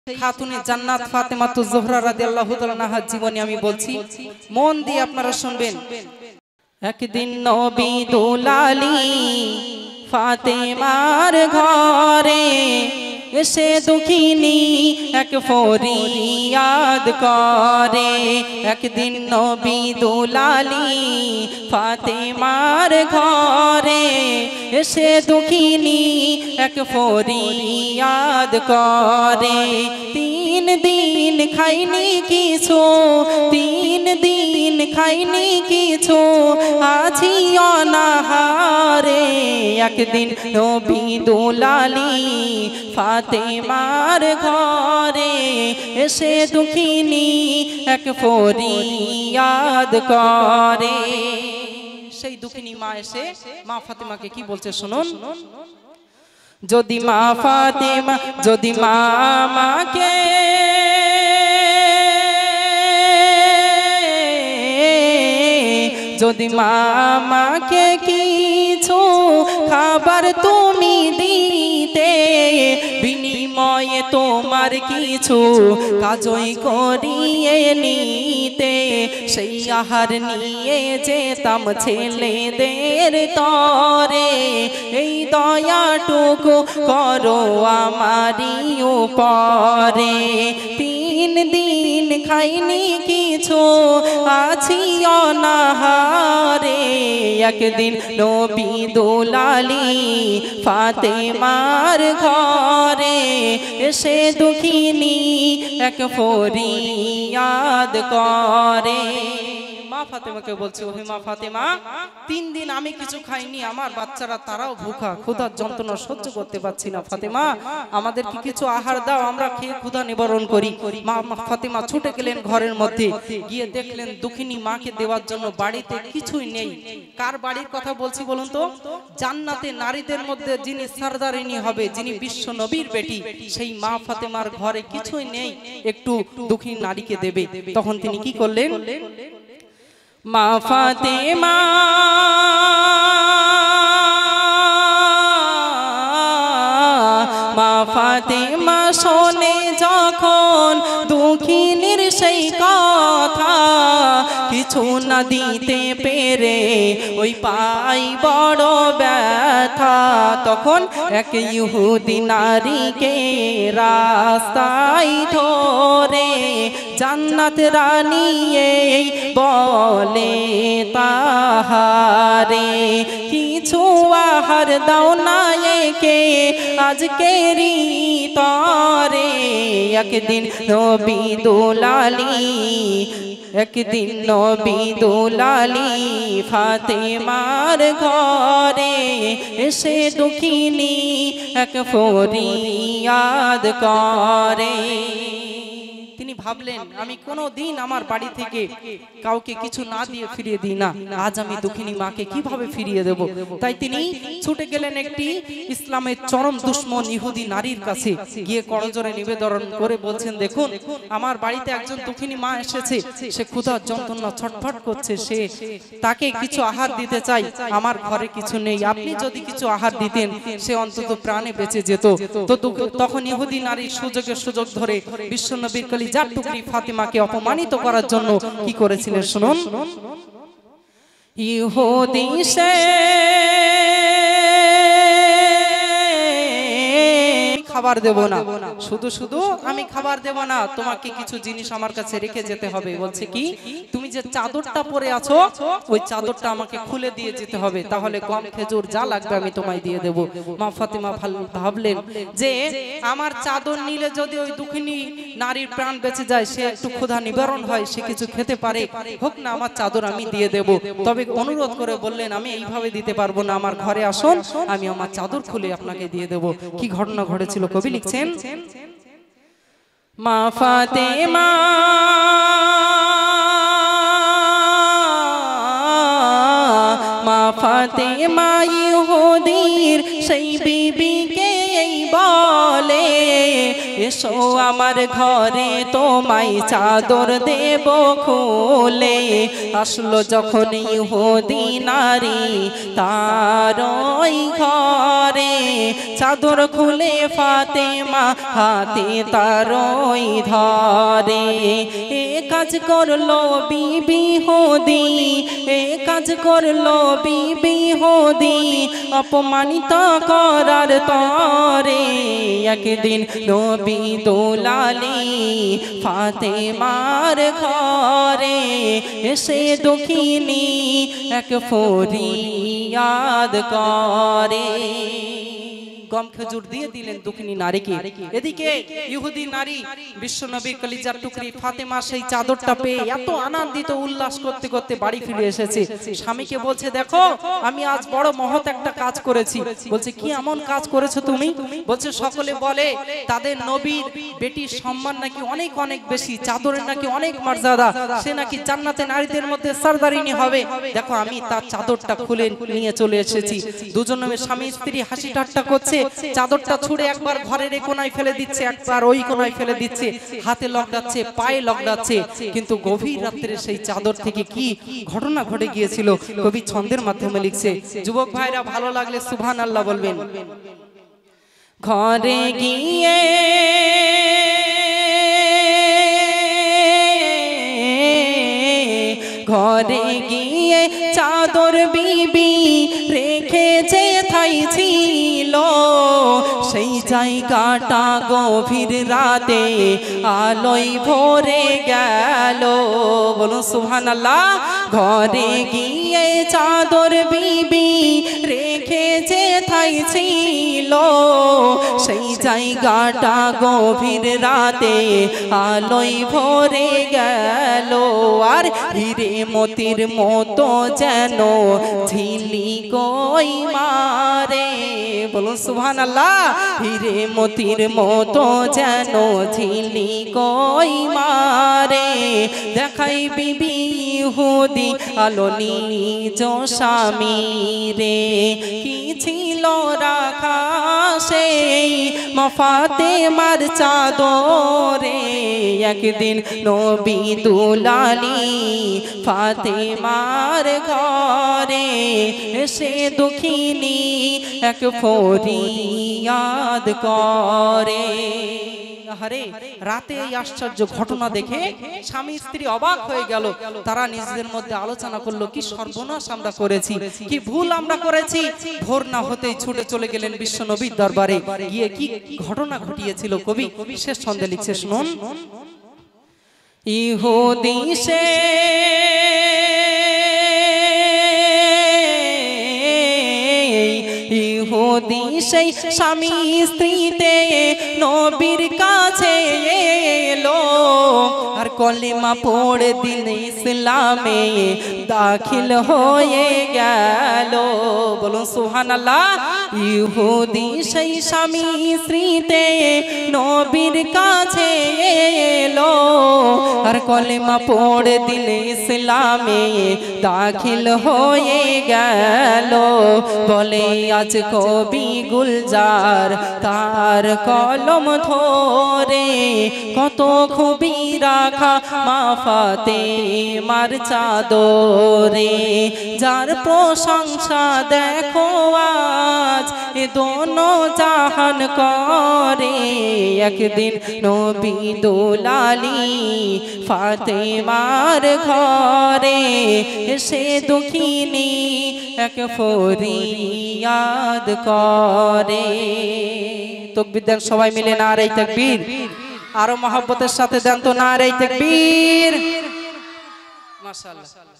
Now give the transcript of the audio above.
খাতুনে জান্নাত ফাতেমাতুজ জোহরা রাদিয়াল্লাহু তাআলা আনহার জীবনী আমি বলছি, মন দিয়ে আপনারা শুনবেন। একদিন নবী দুলালী ফাতেমার ঘরে এসে দুঃখিনী এক ফরিয়াদ করে। একদিন নবী দুলালী ফাতেমার ঘরে এসে দুঃখিনী এক ফরিয়াদ করে। 3 দিন খাইনি কিছু, 3 দিন খাইনি কিছু, আছি অনাহারে। একদিন নবী দুলালী ফাতেমার ঘরে এসে দুঃখিনী এক ফরিয়াদ করে। সেই দুঃখিনী মা এসে মা ফাতেমাকে কি বলছে শুনুন। যদি মা ফাতেমা, যদি মা আমাকে যদি মা আমাকে কিছু খাবার তুমি দিতে, বিনিময়ে তোমার কিছু কাজই করিয়ে নিতে, সেই আহার নিয়ে যেতাম ছেলেদের তরে। এই দয়াটুকু করো আমারই উপরে। 3 দিন খাইনি কিছু, আছি অনাহারে। একদিন নবী দুলালী ফাতেমার ঘরে এসে দুঃখিনী এক ফরিয়াদ করে। মা ফাতেমাকে বলছে, ওহে মা ফাতেমা, 3 দিন আমি কিছু খাইনি, আমার বাচ্চারা তারাও ভুখা, ক্ষুধার যন্ত্রণা সহ্য করতে পারছি না। ফাতেমা, আমাদেরকে কিছু আহার দাও, আমরা খেয়ে ক্ষুধা নিবারণ করি। মা ফাতেমা ছুটে গেলেন ঘরের মধ্যে, গিয়ে দেখলেন দুঃখিনী মাকে দেওয়ার জন্য বাড়িতে কিছুই নেই। কার বাড়ির কথা বলছি বলুন তো? জান্নাতে নারীদের মধ্যে যিনি সরদারিনী হবে, যিনি বিশ্ব নবীর বেটি, সেই মা ফাতেমার ঘরে কিছুই নেই, একটু দুঃখিনী নারীকে দেবে। তখন তিনি কি করলেন? মা ফাতেমা মা ফাতেমা শোনে যখন দুঃখিনীর সেই কথা, কিছু না দিতে পেরে ওই পাই বড় ব্যথা। তখন এক ইহুদি নারীকে রাস্তায় ধরে জান্নাত রানী এই বলে তাহারে, কিছু আহার দাও না একে আজকেরই তরে। একদিন নবী দুলালী, একদিন নবী দুলালী ফাতেমার ঘরে এসে দুঃখিনী এক ফরিয়াদ করে। তিনি ভাবলেন, আমি কোনোদিন আমার বাড়ি থেকে কাউকে কিছু না দিয়ে ফিরিয়ে দিই না, আজ আমি দুঃখিনী মাকে কিভাবে ফিরিয়ে দেব? তাই তিনি ছুটে গেলেন একটি ইসলামের চরম দুশ্মন ইহুদি নারীর কাছে, গিয়ে করজোড়ে নিবেদন করে বলছেন, দেখুন আমার বাড়িতে একজন দুঃখিনী মা এসেছে, সে ক্ষুধার যন্ত্রণা ছটফট করছে, সে তাকে কিছু আহার দিতে চাই, আমার ঘরে কিছু নেই, আপনি যদি কিছু আহার দিতেন সে অন্তত প্রাণে বেঁচে যেত। তো তখন ইহুদি নারী সুযোগ ধরে বিশ্বনবীর কলিজার টুকরি ফাতেমাকে অপমানিত করার জন্য কি করেছিলেন শুনুন। ইহুদি সে খাবার দেব না, শুধু আমি খাবার দেব না, তোমাকে কিছু জিনিস আমার কাছে রেখে যেতে হবে। বলছে কি? তুমি যে চাদরটা পরে আছো ওই চাদরটা আমাকে খুলে দিয়ে যেতে হবে, তাহলে গম খেজুর যা লাগবে আমি তোমায় দিয়ে দেব। মা ফাতেমা ভাবলেন যে আমার চাদর নিলে যদি ওই দুঃখিনী নারীর প্রাণ বেঁচে যায়, সে একটু ক্ষুধা নিবারণ হয়, সে কিছু খেতে পারে, হোক না, আমার চাদর আমি দিয়ে দেব। তবে অনুরোধ করে বললেন, আমি এইভাবে দিতে পারবো না, আমার ঘরে আসুন, আমি আমার চাদর খুলে আপনাকে দিয়ে দেব। কি ঘটনা ঘটেছিল কবি লিখছেন, মা ফাতেমা মা ফাতেমা ইহুদির সেই বিবিকে এই বলে, এস এসো আমার ঘরে তোমায় চাদর দেব খুলে। আসলো যখন ইহুদি নারী তার ওই ঘরে, চাদর খুলে ফাতেমা হাতে তার ওই ধরে। এ কাজ করলো বিবি ইহুদি, এ কাজ করলো বিবি ইহুদি, অপমানিত করার তরে। একদিন নবী দুলালী ফাতেমার ঘরে এসে দুঃখিনী এক ফরিয়াদ করে। গম খেজুর দিয়ে দিলেন দুঃখিনী নারীকে। এদিকে ইহুদি নারী বিশ্বনবী কলিজার টুকরি ফাতেমা সেই চাদরটা পেয়ে এত আনন্দিত উল্লাস করতে করতে বাড়ি ফিরে এসেছে। স্বামীকে বলছে, দেখো আমি আজ বড় মহৎ একটা কাজ করেছি। বলছে, কি এমন কাজ করেছো তুমি? বলছে, সকলে বলে তাদের নবীর বেটির সম্মান নাকি অনেক অনেক বেশি, চাদরের নাকি অনেক মর্যাদা, সে নাকি জান্নাতে নারীদের মধ্যে সরদারিনী হবে। দেখো আমি তার চাদরটা খুলে নিয়ে চলে এসেছি। দুজনে স্বামী স্ত্রী হাসি ঠাট্টা করছে। চাদরটা ছুঁড়ে একবার ঘরের এই কোনায় ফেলে দিচ্ছে, একবার ওই কোনায় ফেলে দিচ্ছে, হাতে লকড়াচ্ছে, পায়ে লকড়াচ্ছে। কিন্তু গভীর রাত্রে সেই চাদর থেকে কি ঘটনা ঘটে গিয়েছিল কবি ছন্দের মাধ্যমে লিখছে। যুবক ভাইরা ভালো লাগলে সুবহানাল্লাহ বলবেন। ঘরে গিয়ে ঘরে গিয়ে চাদর বিবি রেখে যেথায় ছিল, সেই জায়গাটা গভীর রাতে আলোয় ভরে গেল। বলুন সুবহানাল্লাহ। ঘরে গিয়ে চাদর বিবি রেখে যেথায় ছিল, সেই জায়গাটা গভীর রাতে আলোয় ভরে গেল। আর হিরে মতির মতো যেন ঝিলি কই মারে। বলুন সুবহানাল্লাহ। হিরে মতির মতো যেন ঝিলি কই মারে, দেখাই বিবি ইহুদি আলো নিজ স্বামী রে। কি ছিল রাখা সেই ফাতেমার চাদরে, একদিন নবী দুলালী ফাতেমার ঘরে এসে দুঃখিনী এক ফরিয়াদ করে। আরে রাতে এই আশ্চর্য ঘটনা দেখে স্বামী স্ত্রী অবাক হয়ে গেল। তারা নিজেদের মধ্যে আলোচনা করলো, কি সর্বনাশ আমরা করেছি, কি ভুল আমরা করেছি। ভোর না হতেই ছুটে চলে গেলেন বিশ্ব নবীর দরবারে। গিয়ে কি ঘটনা ঘটিয়েছিল কবি শেষ ছন্দে লিখছে, শুনুন। ইহুদি সে ইহুদি সেই স্বামী স্ত্রীতে নবীর কাছে এলো, আর কলেমা পড়ে দিন ইসলামে দাখিল হয়ে গেল। বলুন সুবহানাল্লাহ। ইহুদি সেই স্বামী স্ত্রীতে নবীর কাছে এলো, আর কলেমা পড়ে দিন ইসলামে দাখিল হয়ে গেল। বলে আজ কবি গুলজার তার কলম ধরে, কত খুবই রাখা মা ফাতেমার চাদরে। যার প্রশংসা দেখো আজ এ দোনো জাহান করে, একদিন নবী দুলালী ফাতেমার ঘরে এসে দুঃখিনী এক ফরিয়াদ করে। তাকবীর দেন সবাই মিলে, নারে তাকবীর। আরো মহব্বতের সাথে দেন তো নারে তাকবীর। মাশাআল্লাহ।